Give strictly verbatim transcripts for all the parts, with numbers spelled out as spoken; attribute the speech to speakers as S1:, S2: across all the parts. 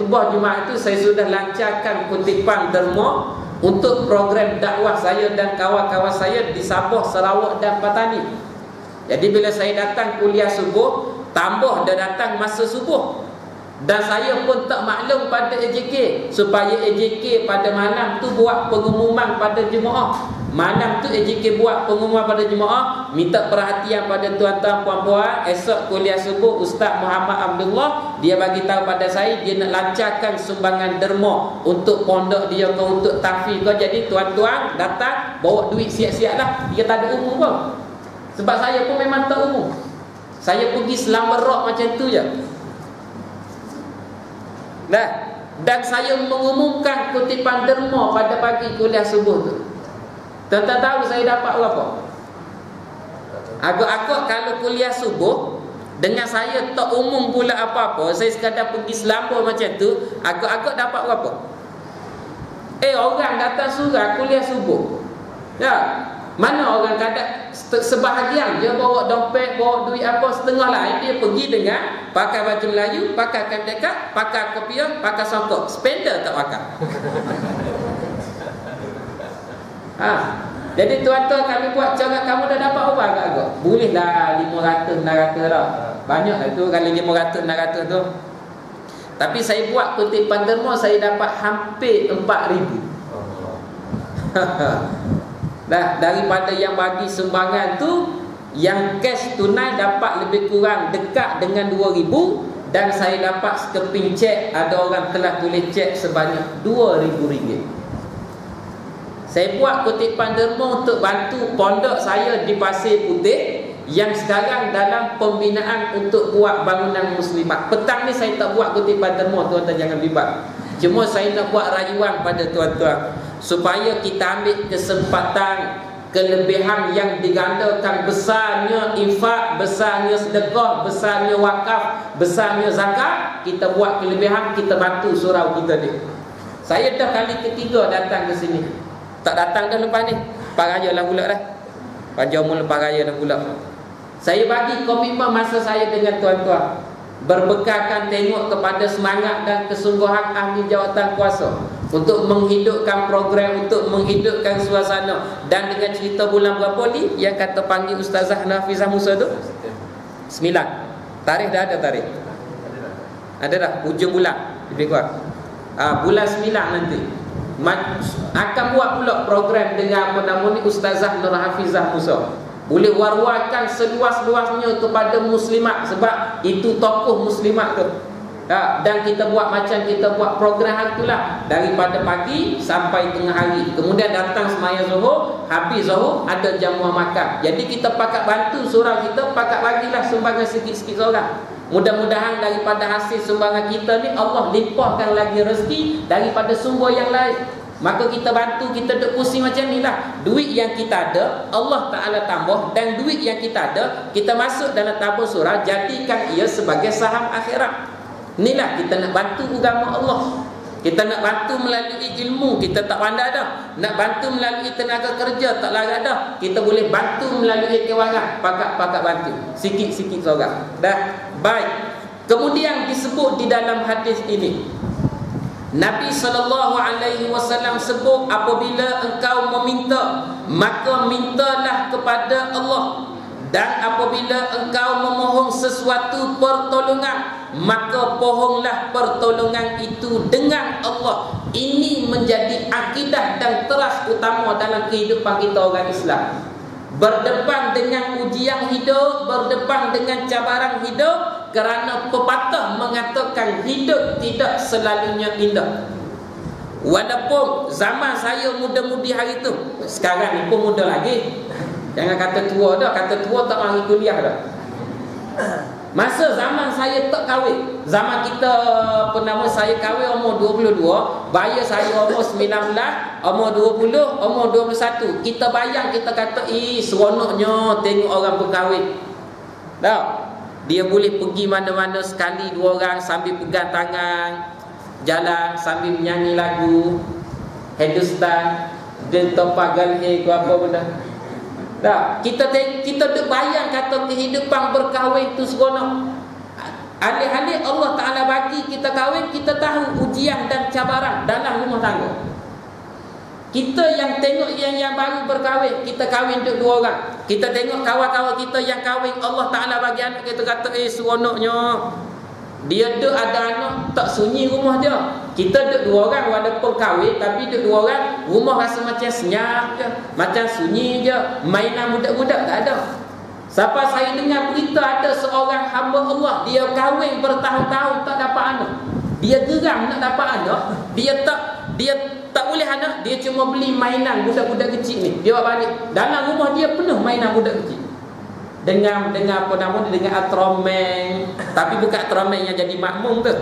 S1: khutbah Jumaat itu saya sudah lancarkan kutipan derma untuk program dakwah saya dan kawan-kawan saya di Sabah, Sarawak dan Patani. Jadi bila saya datang kuliah subuh, tambah dah datang masa subuh. Dan saya pun tak maklum pada A J K, supaya A J K pada malam tu buat pengumuman pada jemaah. Malam tu A J K buat pengumuman pada jemaah, minta perhatian pada tuan-tuan puan-puan. Esok kuliah subuh Ustaz Muhammad Abdullah dia bagi tahu pada saya dia nak lancarkan sumbangan derma untuk pondok dia ke, untuk tahfiz ke. Jadi tuan-tuan datang bawa duit siap-siap lah. Dia tak ada umum pun. Sebab saya pun memang tak umum. Saya pergi selama rock macam tu je. Nah, dan saya mengumumkan kutipan derma pada pagi kuliah subuh tu. Tuan-tuan tahu saya dapat berapa? Agak-agak kalau kuliah subuh dengan saya tak umum pula apa-apa, saya sekadar pergi selamba macam tu, agak-agak dapat berapa? Eh, orang datang surau kuliah subuh. Ya. Mana orang kadang sebahagian dia bawa dompet, bawa duit apa setengah lain, dia pergi dengan pakai baju Melayu, pakai kain dekat, pakai kopiah, pakai songkok. Spender tak pakai. Ha. Jadi tuan-tuan kami buat cara, kamu dah dapat apa agak-agak? Boleh dah lima ratus enam ratus dah. Banyak lah tu kali lima ratus enam ratus tu. Tapi saya buat kutipan derma saya dapat hampir empat ribu. Dah daripada yang bagi sumbangan tu, yang cash tunai dapat lebih kurang dekat dengan dua ribu, dan saya dapat sekeping cek, ada orang telah tulis cek sebanyak dua ribu ringgit. Saya buat kutipan derma untuk bantu pondok saya di Pasir Putih yang sekarang dalam pembinaan untuk buat bangunan muslimat. Petang ni saya tak buat kutipan derma, tuan-tuan jangan bimbang. Cuma saya nak buat rayuan pada tuan-tuan supaya kita ambil kesempatan kelebihan yang digandakan, besarnya infak, besarnya sedekah, besarnya wakaf, besarnya zakat. Kita buat kelebihan, kita bantu surau kita ni. Saya dah kali ketiga datang ke sini. Tak datang dah lepas ni. Lepas raya lah pula dah. Panjang umur lepas raya dah pula. Saya bagi komitmen masa saya dengan tuan-tuan, berbekalkan tengok kepada semangat dan kesungguhan ahli jawatan kuasa untuk menghidupkan program, untuk menghidupkan suasana. Dan dengan cerita bulan berapa ni yang kata panggil Ustazah Nafizah Musa tu? Sembilan. Tarikh dah ada tarikh? Ada dah, hujung bulan lebih kurang. ha, Bulan sembilan nanti akan buat pula program dengan nama ni Ustazah Nur Hafizah Musa. Boleh war-warkan seluas-luasnya kepada muslimat, sebab itu tokoh muslimat tu. Ha, dan kita buat macam kita buat program itulah, daripada pagi sampai tengah hari. Kemudian datang semaya Zuhur, habis Zuhur ada jamuan makan. Jadi kita pakat bantu surau kita, pakat bagilah sumbangan sikit-sikit seorang. Mudah-mudahan daripada hasil sumbangan kita ni Allah limpahkan lagi rezeki daripada sumber yang lain. Maka kita bantu, kita duk pusing macam ni lah. Duit yang kita ada Allah Ta'ala tambah, dan duit yang kita ada kita masuk dalam tabung surau, jadikan ia sebagai saham akhirat. Inilah kita nak bantu agama Allah. Kita nak bantu melalui ilmu, kita tak pandai dah. Nak bantu melalui tenaga kerja, tak larat dah. Kita boleh bantu melalui kewangan, pakat-pakat bantu sikit-sikit seorang. Dah baik. Kemudian disebut di dalam hadis ini, Nabi sallallahu alaihi wasallam sebut, apabila engkau meminta, maka mintalah kepada Allah. Dan apabila engkau memohon sesuatu pertolongan, maka pohonlah pertolongan itu dengan Allah. Ini menjadi akidah dan teras utama dalam kehidupan kita orang Islam. Berdepan dengan ujian hidup, berdepan dengan cabaran hidup, kerana pepatah mengatakan hidup tidak selalunya indah. Walaupun zaman saya muda-mudi hari tu, sekarang ni pun muda lagi. Jangan kata tua dah, kata tua tak mari kuliah dah. Masa zaman saya tak kahwin, zaman kita penama saya kahwin umur dua puluh dua, bayar saya umur sembilan belas, umur dua puluh, umur dua puluh satu. Kita bayang, kita kata, "Ih, seronoknya tengok orang berkahwin." Tahu? Dia boleh pergi mana-mana sekali dua orang sambil pegang tangan, jalan sambil menyanyi lagu Hindustan, dan topak galhe ke apa benda. Tak, kita kita duk bayang kata kehidupan berkahwin tu seronok. Alih-alih Allah Ta'ala bagi kita kahwin, kita tahu ujian dan cabaran dalam rumah tangga. Kita yang tengok yang yang baru berkahwin, kita kahwin duduk dua orang. Kita tengok kawan-kawan kita yang kahwin, Allah Ta'ala bagi anak, kita kata, eh seronoknya. Dia duduk ada anak, tak sunyi rumah dia. Kita duduk dua orang walaupun kahwin, tapi duduk dua orang, rumah rasa macam senyap je, macam sunyi je. Mainan budak-budak tak ada. Sampai saya dengar berita ada seorang hamba Allah, dia kahwin bertahun-tahun tak dapat anak. Dia geram nak dapat anak, dia tak dia tak boleh anak, dia cuma beli mainan budak-budak kecil ni. Dia bawa balik. Dalam rumah dia penuh mainan budak kecil. Dengan dengan apa nama dia, dengan Ultraman, tapi bukan Ultraman yang jadi makmum tu.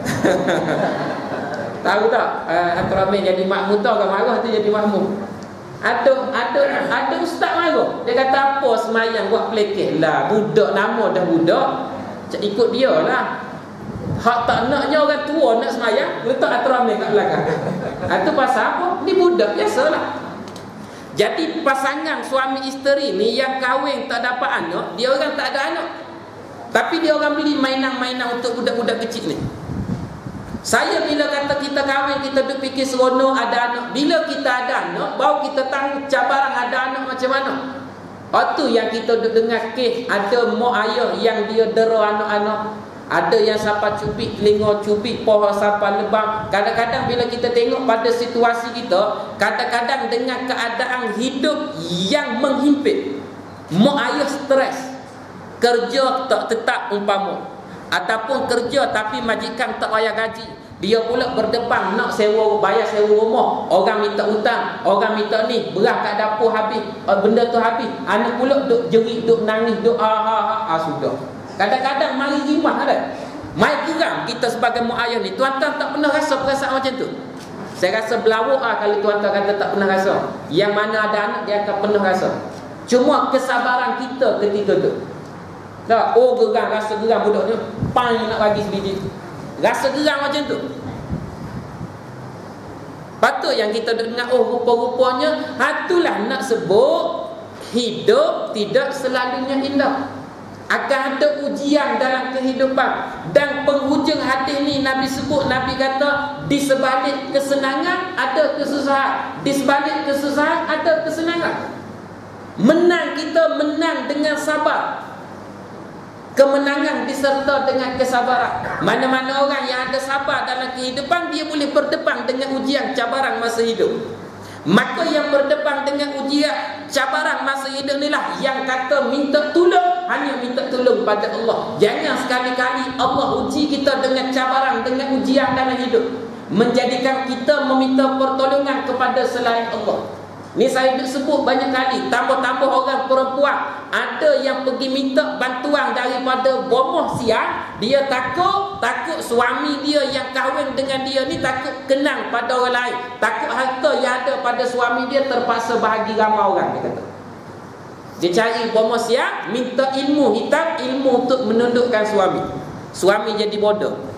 S1: Tahu tak? Uh, Ultraman jadi makmum tu, orang marah tu jadi makmum. Ada ada ada ustaz marah. Dia kata apa semayang buat pelekeh lah. Budak nama dah budak. Ikut dia lah. Hak tak naknya orang tua nak semayang, letak Ultraman kat belakang. Itu pasal apa? Ni budak biasalah. Jadi pasangan suami isteri ni yang kahwin tak dapat anak, dia orang tak ada anak, tapi dia orang beli mainan-mainan untuk budak-budak kecil ni. Saya bila kata kita kahwin, kita duk fikir seronok ada anak. Bila kita ada anak, baru kita tahu cabaran ada anak macam mana. Itu yang kita duk dengar kes, ada mak ayah yang dia dera anak-anak. Ada yang sampai cubit telinga, cubit pohon sampai lebam. Kadang-kadang bila kita tengok pada situasi kita, kadang-kadang dengan keadaan hidup yang menghimpit, mak ayah stres, kerja tak tetap umpama, ataupun kerja tapi majikan tak bayar gaji, dia pula berdepan nak sewa, bayar sewa rumah, orang minta hutang, orang minta ni, beras kat dapur habis, benda tu habis, anak pula duk jerit, duk nangis, duk ah ah ah, ah sudah. Kadang-kadang mari rimah ada. Mai geram kita sebagai mak ayah ni. Tuan-tuan tak pernah rasa perasaan macam tu? Saya rasa berlawak ah kalau tuan-tuan kata tak pernah rasa. Yang mana ada anak dia akan pernah rasa. Cuma kesabaran kita ketika tu. Tak, oh geram, rasa geram budak ni, pang nak bagi sebiji. Rasa geram macam tu. Patut yang kita dengar, oh rupa-rupanya itulah nak sebut hidup tidak selalunya indah. Akan ada ujian dalam kehidupan. Dan penghujung hadis ni Nabi sebut, Nabi kata, di sebalik kesenangan ada kesusahan, di sebalik kesusahan ada kesenangan. Menang kita menang dengan sabar. Kemenangan diserta dengan kesabaran. Mana-mana orang yang ada sabar dalam kehidupan, dia boleh berdepan dengan ujian cabaran masa hidup. Maka yang berdepan dengan ujian cabaran masa hidup ni lah yang kata minta tolong, hanya minta tolong pada Allah. Jangan sekali-kali Allah uji kita dengan cabaran, dengan ujian dalam hidup, menjadikan kita meminta pertolongan kepada selain Allah. Ni saya sebut banyak kali, tambah-tambah orang perempuan ada yang pergi minta bantuan daripada bomoh siang. Dia takut, takut suami dia yang kahwin dengan dia ni takut kenang pada orang lain, takut harta yang ada pada suami dia terpaksa bahagi ramai orang, dia kata. Dia cari bomoh siang, minta ilmu hitam, ilmu untuk menundukkan suami. Suami jadi bodoh.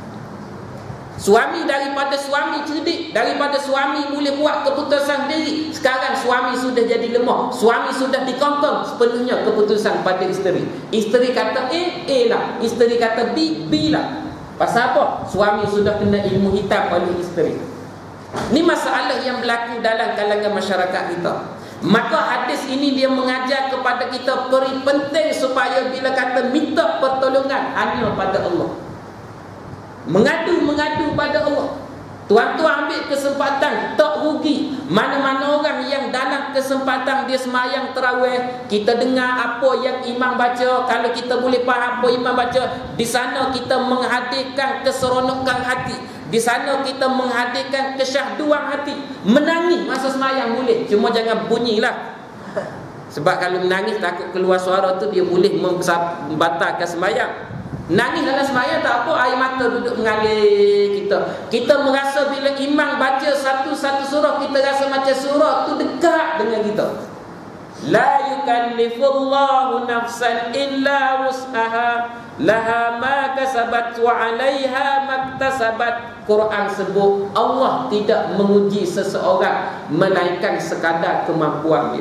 S1: Suami daripada suami cerdik, daripada suami boleh buat keputusan sendiri, sekarang suami sudah jadi lemah. Suami sudah dikongkong sepenuhnya keputusan pada isteri. Isteri kata A, A lah. Isteri kata B, B lah. Pasal apa? Suami sudah kena ilmu hitam oleh isteri. Ini masalah yang berlaku dalam kalangan masyarakat kita. Maka hadis ini dia mengajar kepada kita peri penting supaya bila kata minta pertolongan hanya pada Allah. Mengadu-mengadu pada Allah. Tuan-tuan ambil kesempatan, tak rugi. Mana-mana orang yang dalam kesempatan dia semayang tarawih, kita dengar apa yang imam baca, kalau kita boleh faham apa imam baca, di sana kita menghadirkan keseronokan hati, di sana kita menghadirkan kesyahduan hati. Menangis masa semayang boleh, cuma jangan bunyilah. Sebab kalau menangis takut keluar suara tu, dia boleh membatalkan semayang. Nangis dalam semayang tak apa, air mata duduk mengalir kita. Kita merasa bila imam baca satu-satu surah, kita rasa macam surah tu dekat dengan kita. La yukallifullahu nafsan illa wus'aha, laha ma kasabat wa 'alaiha maktasabat. Quran sebut Allah tidak menguji seseorang melainkan sekadar kemampuan dia.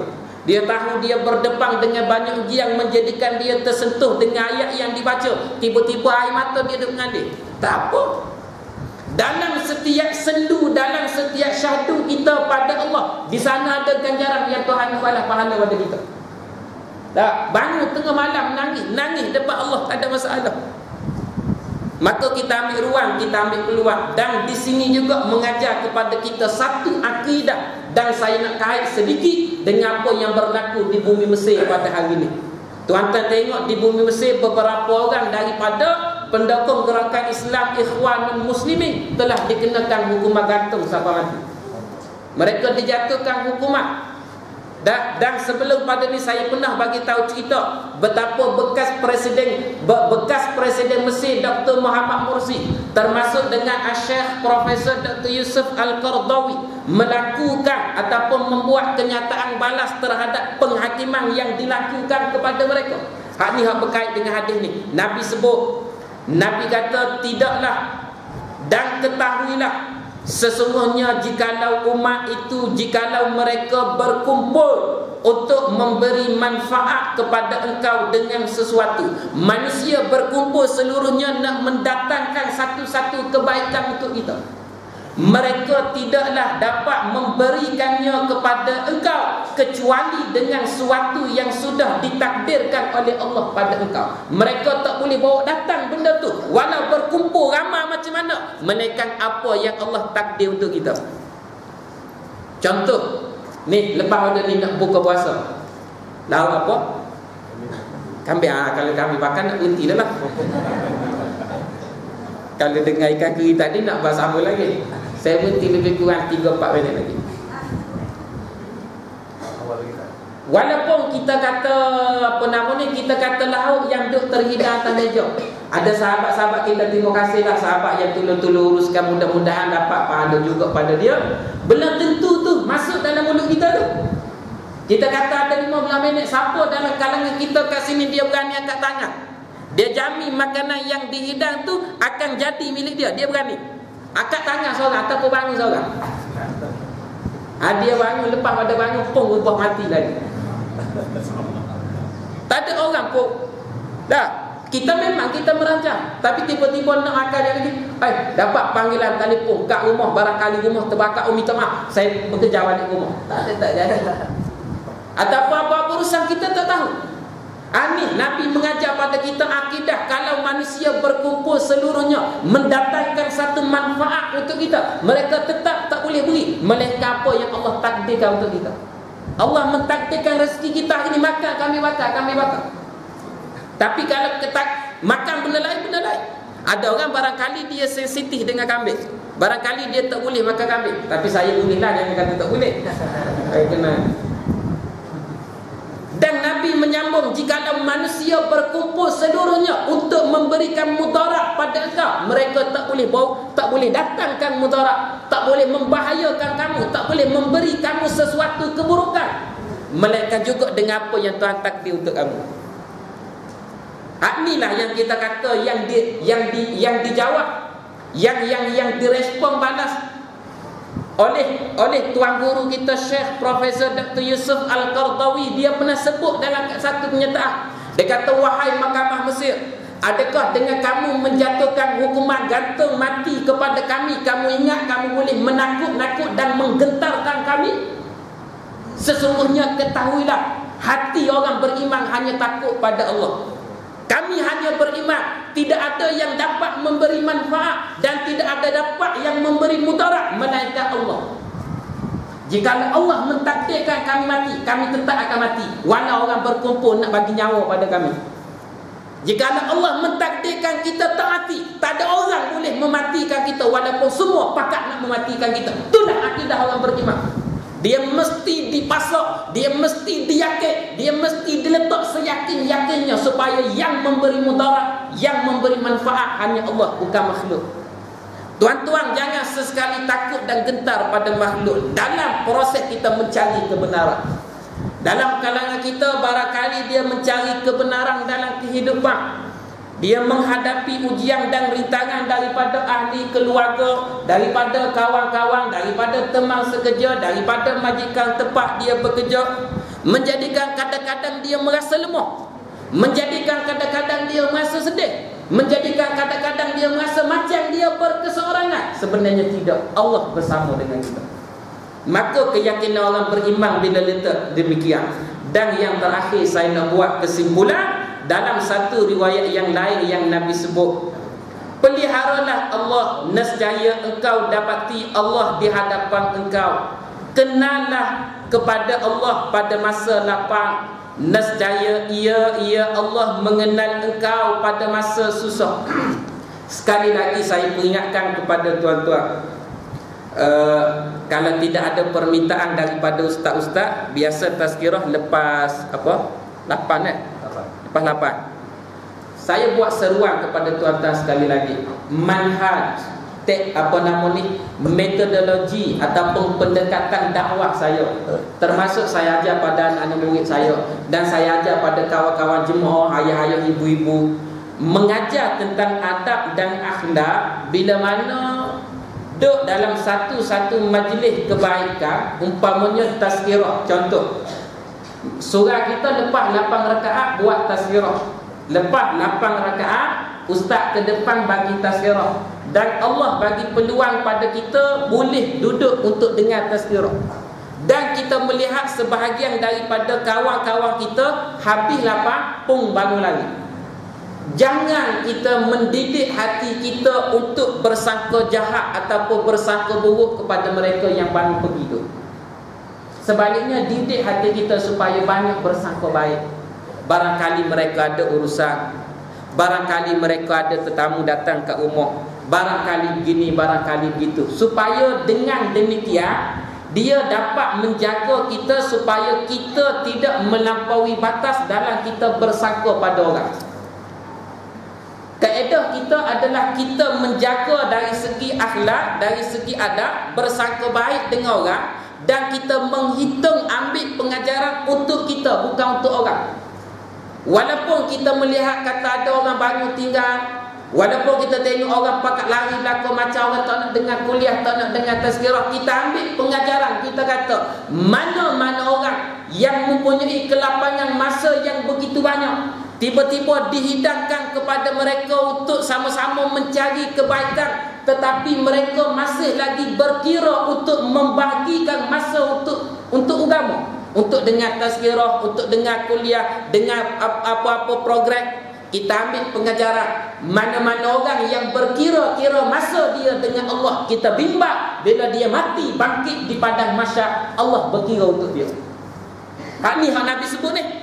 S1: Dia tahu dia berdepan dengan banyak ujian menjadikan dia tersentuh dengan ayat yang dibaca. Tiba-tiba air mata dia duduk mengalir. Tak apa. Dalam setiap sendu, dalam setiap syahdu kita pada Allah, di sana ada ganjaran yang Tuhan balas pahala pada kita. Tak, bangun tengah malam nangis, nangis depan Allah, tak ada masalah. Maka kita ambil ruang, kita ambil peluang. Dan di sini juga mengajar kepada kita satu akidah. Dan saya nak kait sedikit dengan apa yang berlaku di bumi Mesir pada hari ini. Tuan-tuan tengok di bumi Mesir, beberapa orang daripada pendukung gerakan Islam Ikhwanul Muslimin telah dikenakan hukuman gantung sampai mati. Mereka dijatuhkan hukuman. Dan, dan sebelum pada ni saya pernah bagi tahu cerita betapa bekas presiden bekas presiden Mesir Doktor Muhammad Mursi termasuk dengan Syekh Profesor Doktor Yusuf Al-Qaradawi melakukan ataupun membuat kenyataan balas terhadap penghakiman yang dilakukan kepada mereka. Hak ni hak berkait dengan hadis ni. Nabi sebut, Nabi kata, tidaklah dan ketahuilah, sesungguhnya jikalau umat itu, jikalau mereka berkumpul untuk memberi manfaat kepada engkau dengan sesuatu, manusia berkumpul seluruhnya nak mendatangkan satu-satu kebaikan untuk kita, mereka tidaklah dapat memberikannya kepada engkau kecuali dengan sesuatu yang sudah ditakdirkan oleh Allah pada engkau. Mereka tak boleh bawa datang benda tu walau berkumpul ramai macam mana, melainkan apa yang Allah takdir untuk kita. Contoh ni, lepas ada ni nak buka puasa, tahu apa? Kambing. Ah, kalau kambing makan nak berhenti dah lah. Kalau dengar ikan keri tadi nak bahas apa lagi? Saya berhenti lebih kurang tiga empat minit lagi. Walaupun kita kata apa nama ni, kita kata lauk yang duk terhidang atas meja. Ada sahabat-sahabat kita, terima kasihlah sahabat yang tolong-tolong uruskan, mudah-mudahan dapat pahala juga pada dia. Belum tentu tu masuk dalam mulut kita tu. Kita kata ada lima belas minit, siapa dalam kalangan kita kat sini dia berani angkat tangan? Dia jamin makanan yang dihidang tu akan jadi milik dia. Dia berani angkat tangan seorang ataupun bangun seorang. Ha, dia bangun, lepas pada bangun pun ubah mati lagi. Tak ada orang pun. Dah, kita memang kita merancang, tapi tiba-tiba nak akal yang ni, eh, dapat panggilan telefon kat rumah, barangkali rumah terbakar, oh minta maaf, saya bekerja balik rumah. Tak ada, tak ada. Atau apa-apa urusan kita tak tahu. Amin. Nabi mengajar pada kita akidah, kalau manusia berkumpul seluruhnya mendatangkan satu manfaat untuk kita, mereka tetap tak boleh beri melainkan apa yang Allah takdirkan untuk kita. Allah mentakdirkan rezeki kita hari ini makan, kami bakar, kami bakar. Tapi kalau kita makan benda lain, benda lain. Ada orang barangkali dia sensitif dengan kambing, barangkali dia tak boleh makan kambing. Tapi saya boleh lah, jangan kata tak boleh. Saya kena. Dan Nabi menyambung, jikalau manusia berkumpul seluruhnya untuk memberikan mudarat pada engkau, mereka tak boleh bau, tak boleh datangkan mudarat, tak boleh membahayakan kamu, tak boleh memberi kamu sesuatu keburukan, melainkan juga dengan apa yang Tuhan takdir untuk kamu. Hak inilah yang kita kata yang di, yang di, yang dijawab, yang yang yang direspon balas oleh oleh tuan guru kita Syekh Profesor Doktor Yusuf Al-Qaradawi. Dia pernah sebut dalam satu kenyataan, dia kata, wahai mahkamah Mesir, adakah dengan kamu menjatuhkan hukuman gantung mati kepada kami, kamu ingat kamu boleh menakut-nakut dan menggentarkan kami? Sesungguhnya ketahuilah, hati orang beriman hanya takut pada Allah. Kami hanya beriman, tidak ada yang dapat memberi manfaat dan tidak ada dapat yang memberi mudarat melainkan Allah. Jika Allah mentakdirkan kami mati, kami tetap akan mati walau orang berkumpul nak bagi nyawa pada kami. Jika Allah mentakdirkan kita tak mati, tak ada orang boleh mematikan kita walaupun semua pakat nak mematikan kita. Itulah akidah orang beriman. Dia mesti dipasok, dia mesti diyakin, dia mesti diletak seyakin-yakinnya supaya yang memberi mudarat, yang memberi manfaat hanya Allah, bukan makhluk. Tuan-tuan, jangan sesekali takut dan gentar pada makhluk dalam proses kita mencari kebenaran. Dalam kalangan kita barangkali dia mencari kebenaran dalam kehidupan, dia menghadapi ujian dan rintangan daripada ahli keluarga, daripada kawan-kawan, daripada teman sekerja, daripada majikan tempat dia bekerja. menjadikan kadang-kadang dia merasa lemah, menjadikan kadang-kadang dia merasa sedih, menjadikan kadang-kadang dia merasa macam dia berkeseorangan. Sebenarnya tidak, Allah bersama dengan kita. Maka keyakinan orang beriman bila letak demikian. Dan yang terakhir saya nak buat kesimpulan, dalam satu riwayat yang lain yang Nabi sebut, peliharalah Allah, nescaya engkau dapati Allah di hadapan engkau. Kenallah kepada Allah pada masa lapang, nescaya ia ia Allah mengenal engkau pada masa susah. Sekali lagi saya peringatkan kepada tuan-tuan, uh, kalau tidak ada permintaan daripada ustaz-ustaz, biasa tazkirah lepas apa? lapan eh? Lepas lapan. Saya buat seruan kepada tuan-tuan sekali lagi. Manhaj, tek, apa nama ni, metodologi ataupun pendekatan dakwah saya, termasuk saya ajar pada anak murid saya, dan saya ajar pada kawan-kawan jemaah, ayah-ayah, ibu-ibu, mengajar tentang adab dan akhlak. Bila mana duduk dalam satu-satu majlis kebaikan, umpamanya tazkirah, contoh surah kita lepas lapan rakaat buat tazkirah, lepas lapan rakaat ustaz ke depan bagi tazkirah, dan Allah bagi peluang pada kita boleh duduk untuk dengar tazkirah, dan kita melihat sebahagian daripada kawan-kawan kita habis lapan pun bangun lagi. Jangan kita mendidik hati kita untuk bersangka jahat ataupun bersangka buruk kepada mereka yang baru pergi tu. Sebaliknya, didik hati kita supaya banyak bersangka baik. Barangkali mereka ada urusan, barangkali mereka ada tetamu datang ke rumah, barangkali begini, barangkali begitu, supaya dengan demikian dia dapat menjaga kita supaya kita tidak melampaui batas dalam kita bersangka pada orang. Kaedah kita adalah kita menjaga dari segi akhlak, dari segi adab, bersangka baik dengan orang, dan kita menghitung ambil pengajaran untuk kita, bukan untuk orang. Walaupun kita melihat kata ada orang baru tinggal, walaupun kita tengok orang pakat lari belakang macam orang tak nak dengar kuliah, tak nak dengar tazkirah, kita ambil pengajaran. Kita kata mana-mana orang yang mempunyai kelapangan masa yang begitu banyak, tiba-tiba dihidangkan kepada mereka untuk sama-sama mencari kebaikan, tetapi mereka masih lagi berkira untuk membahagikan masa untuk untuk agama, untuk dengar tazkirah, untuk dengar kuliah, dengar apa-apa program. Kita ambil pengajaran. Mana-mana orang yang berkira-kira masa dia dengan Allah, kita bimbang bila dia mati bangkit di padang mahsyar, Allah berkira untuk dia. Hak ni hak Nabi sebut ni.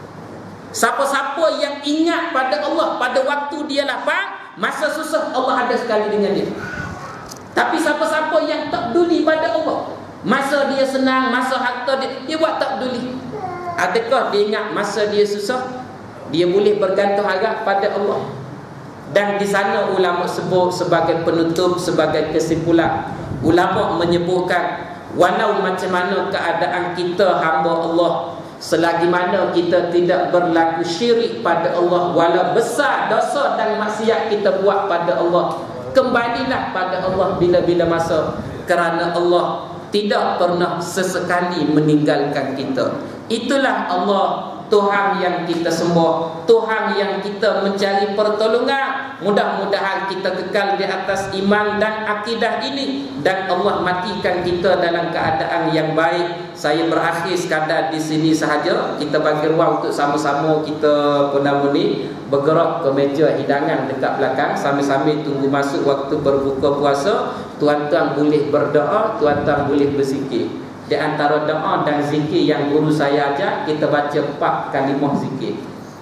S1: Siapa-siapa yang ingat pada Allah pada waktu dia lapang, masa susah, Allah ada sekali dengan dia. Tapi siapa-siapa yang tak peduli pada Allah, masa dia senang, masa harta dia, dia buat tak peduli. Adakah dia ingat masa dia susah, dia boleh bergantung harap pada Allah? Dan di sana ulama sebut sebagai penutup, sebagai kesimpulan, ulama menyebutkan walau macam mana keadaan kita hamba Allah, selagi mana kita tidak berlaku syirik pada Allah, walau besar dosa dan maksiat kita buat pada Allah, kembalilah pada Allah bila-bila masa, kerana Allah tidak pernah sesekali meninggalkan kita. Itulah Allah, Tuhan yang kita sembah, Tuhan yang kita mencari pertolongan. Mudah-mudahan kita kekal di atas iman dan akidah ini, dan Allah matikan kita dalam keadaan yang baik. Saya berakhir sekadar di sini sahaja. Kita bagi ruang untuk sama-sama kita penama ni bergerak ke meja hidangan dekat belakang, sambil-sambil tunggu masuk waktu berbuka puasa. Tuan-tuan boleh berdoa, tuan-tuan boleh berzikir. Di antara doa dan zikir yang guru saya ajar, kita baca empat kalimah zikir.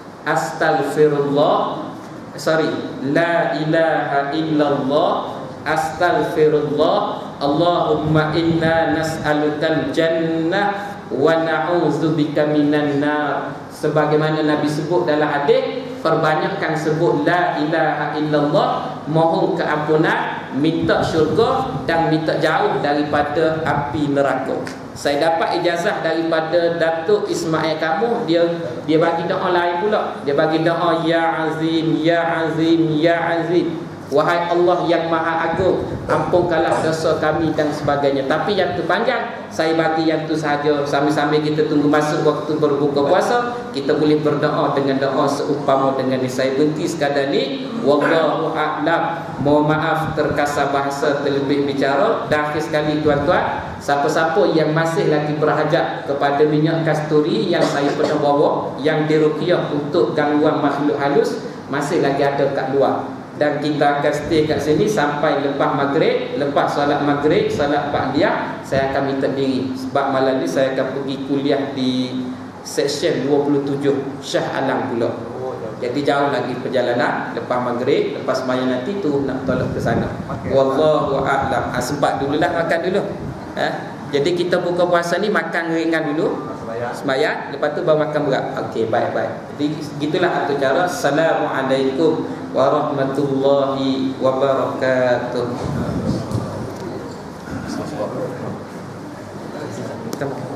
S1: Astaghfirullah, sorry, la ilaha illallah, astaghfirullah, Allahumma inna nas'alukal jannah wa na'udzubika minan nar. Sebagaimana Nabi sebut dalam hadis, perbanyakkan sebut la ilaha illallah, mohon keampunan, minta syurga, dan minta jauh daripada api neraka. Saya dapat ijazah daripada Datuk Ismail kamu, dia dia bagi doa lain pula. Dia bagi doa ya azim, ya azim, ya azim. wahai Allah yang maha agung, ampunkanlah dosa kami dan sebagainya. Tapi yang tu panjang, saya bagi yang tu sahaja. Sambil-sambil kita tunggu masuk waktu berbuka puasa, kita boleh berdoa dengan doa seumpama dengan ni. Saya berhenti sekadar ni. Wallahu a'lam. Mohon maaf terkasar bahasa, terlebih bicara. Dan akhir sekali tuan-tuan, siapa-siapa yang masih lagi berhajat kepada minyak kasturi yang saya pernah bawa, yang diruqyah untuk gangguan makhluk halus, masih lagi ada kat luar. Dan kita akan stay kat sini sampai lepas maghrib. Lepas solat maghrib, solat ba'diyah, saya akan minta diri. Sebab malam ni saya akan pergi kuliah di seksyen dua puluh tujuh Shah Alam pula. Jadi jauh lagi perjalanan. Lepas maghrib, lepas sembahyang nanti tu nak tolak ke sana. Wallahu a'lam. Ha, sempat dululah makan dulu. Ha? Jadi kita buka puasa ni makan ringan dulu, sembahyang, lepas tu baru makan berat. Okey, baik-baik. Jadi gitulah atur cara. Assalamualaikum warahmatullahi wabarakatuh.